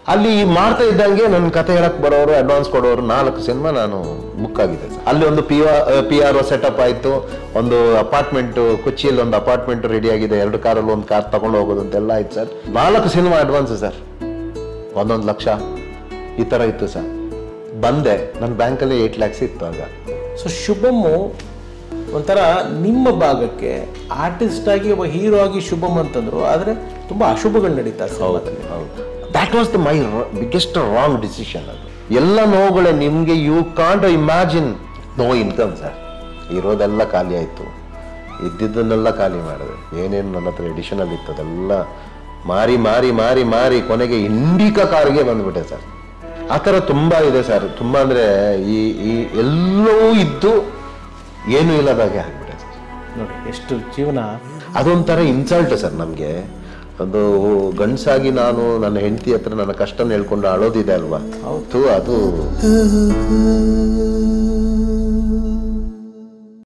ಅಲ್ಲಿ ಮಾಡ್ತಾ ಇದ್ದಂಗೆ ನನ್ನ ಕತೆ ಹೇಳಕ್ ಬರೋರು ಅಡ್ವಾನ್ಸ್ ಕೊಡೋರು 4 ಸಿನಿಮಾ ನಾನು ಬುಕ್ ಆಗಿದೆ ಸರ್. ಅಲ್ಲಿ ಒಂದು PR ಸೆಟಪ್ ಆಯ್ತು, ಒಂದು ಅಪಾರ್ಟ್ಮೆಂಟ್ ಕೊಚ್ಚಿಯಲ್ಲಿ ಒಂದು ಅಪಾರ್ಟ್ಮೆಂಟ್ ರೆಡಿ ಆಗಿದೆ, 2 ಕಾರಲ್ಲಿ ಒಂದು ಕಾರ್ ತಗೊಂಡು ಹೋಗೋದು ಅಂತೆಲ್ಲ ಆಯ್ತು sir. 4 cinema advance sir, 1 lakh ಈ ತರ ಇತ್ತು ಸರ್. ಬಂದೆ, ನನ್ನ ಬ್ಯಾಂಕಲ್ಲಿ 8 lakhs ಇತ್ತು ಆಗ. ಸೊ ಶುಭಮ್ಮು ಒಂಥರ ನಿಮ್ಮ ಭಾಗಕ್ಕೆ ಆರ್ಟಿಸ್ಟ್ ಆಗಿ ಒಬ್ಬ ಹೀರೋ ಆಗಿ ಶುಭಮ್ ಅಂತಂದ್ರು, ಆದರೆ ತುಂಬಾ ಅಶುಭಗಳು ನಡೀತಾ. ಹೌದು, that was the my biggest wrong decision. ಅದು ಎಲ್ಲ ನೋವುಗಳೇ ನಿಮಗೆ, you can't imagine. No income sir, ಇರೋದೆಲ್ಲ ಖಾಲಿ ಆಯಿತು, ಇದ್ದಿದ್ದನ್ನೆಲ್ಲ ಖಾಲಿ ಮಾಡಿದೆ. ಏನೇನು ನನ್ನ ಹತ್ರ ಎಡಿಷನಲ್ ಇತ್ತು ಅದೆಲ್ಲ ಮಾರಿ ಮಾರಿ ಮಾರಿ ಮಾರಿ ಕೊನೆಗೆ ಇಂಡಿಕಾ ಕಾರ್ಗೆ ಬಂದ್ಬಿಟ್ಟೆ ಸರ್. ಆ ಥರ ತುಂಬ ಇದೆ ಸರ್. ತುಂಬ ಅಂದರೆ ಈ ಎಲ್ಲವೂ ಇದ್ದು ಏನೂ ಇಲ್ಲದಾಗೆ ಆಗ್ಬಿಟ್ಟೆ ಸರ್. ನೋಡಿ ಎಷ್ಟು ಜೀವನ, ಅದೊಂಥರ ಇನ್ಸಲ್ಟ್ ಸರ್ ನಮಗೆ. ಅದು ಗಂಡಸಾಗಿ ನಾನು ನನ್ನ ಹೆಂಡತಿ ಹತ್ರ ನನ್ನ ಕಷ್ಟನ ಹೇಳ್ಕೊಂಡು ಅಳೋದಿದೆ ಅಲ್ವಾ, ಅದು